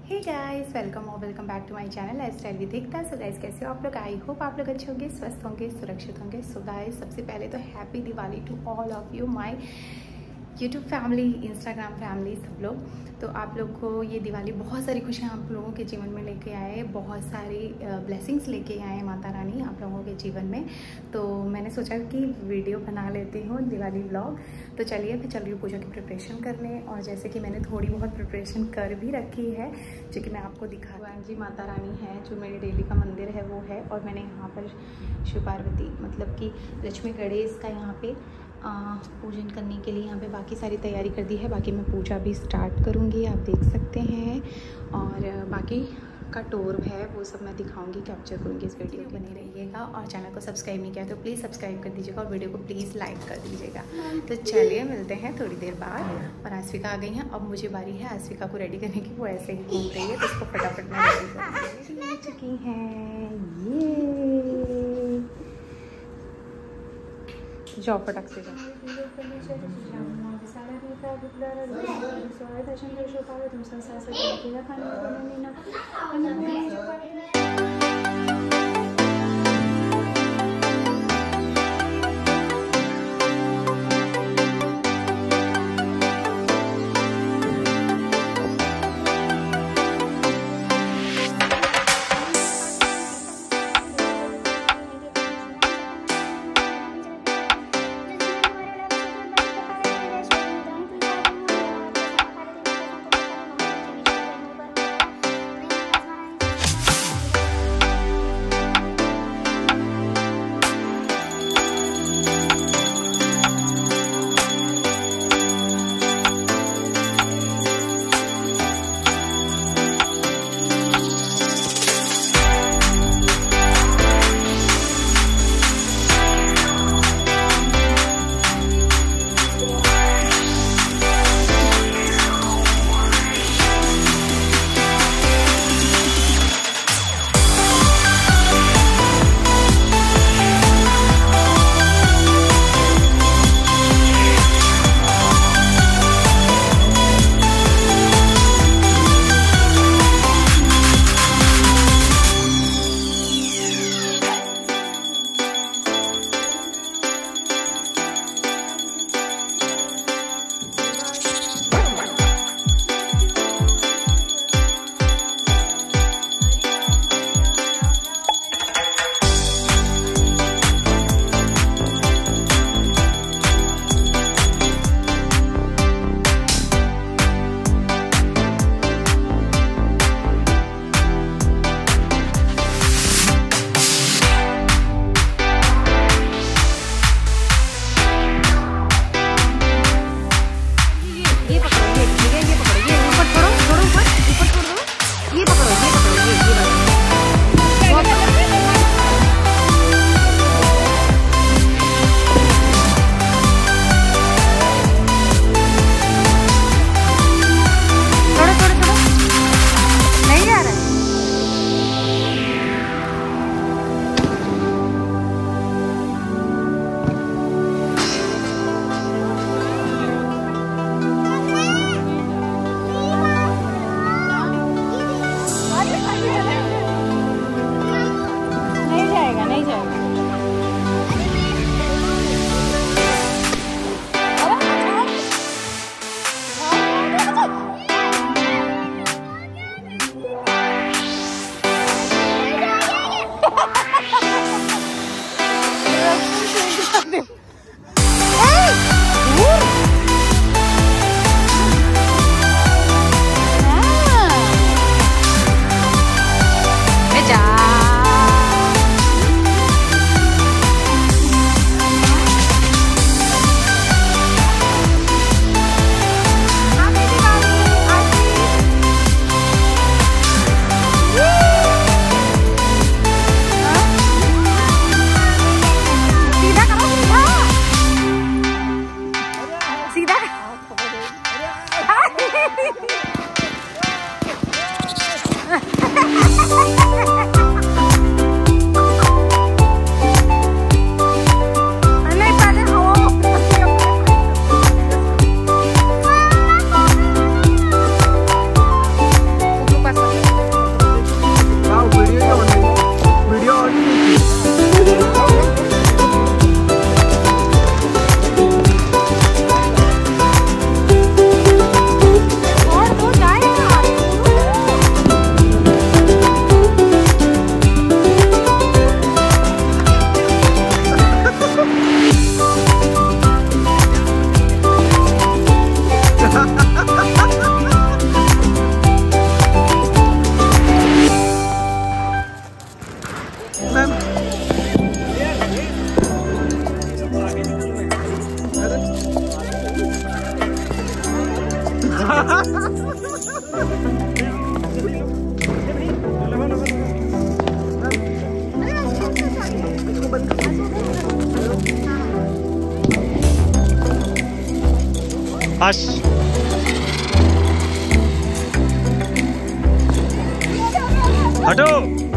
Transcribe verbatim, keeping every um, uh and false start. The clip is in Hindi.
हे गाइस, वेलकम और welcome back to my channel life style with Ekta. So guys, कैसे हो आप लोग? आई होप आप लोग अच्छे होंगे, स्वस्थ होंगे, सुरक्षित होंगे। सो गाइस, सबसे पहले तो happy Diwali to all of you, my YouTube family, Instagram family, सब लोग। तो आप लोग को ये दिवाली बहुत सारी खुशियाँ आप लोगों के जीवन में लेके आए, बहुत सारी ब्लेसिंग्स लेके आए माता रानी आप लोगों के जीवन में। तो मैंने सोचा कि वीडियो बना लेती हूँ, दिवाली व्लॉग। तो चलिए, मैं चल रही हूँ पूजा की प्रिपरेशन करने। और जैसे कि मैंने थोड़ी बहुत प्रिपरेशन कर भी रखी है, जो कि मैं आपको दिखा। भगवान जी माता रानी है, जो मेरे डेली का मंदिर है वो है। और मैंने यहाँ पर शिव पार्वती मतलब कि लक्ष्मी गणेश का यहाँ पे पूजन करने के लिए यहाँ पे बाकी सारी तैयारी कर दी है। बाकी मैं पूजा भी स्टार्ट करूँगी, आप देख सकते हैं। और बाकी का टूर है वो सब मैं दिखाऊंगी, कैप्चर करूँगी इस वीडियो। बने रहिएगा और चैनल को सब्सक्राइब नहीं किया तो प्लीज़ सब्सक्राइब कर दीजिएगा और वीडियो को प्लीज़ लाइक कर दीजिएगा। तो चलिए, मिलते हैं थोड़ी देर बाद। और आस्विका आ गई हैं, अब मुझे बारी है आस्विका को रेडी करने की। वो ऐसे ही घूम रही है तो उसको फटाफट में रेडी कर चुकी हैं। ये जाओ, फटक से जाओ। हश हटो।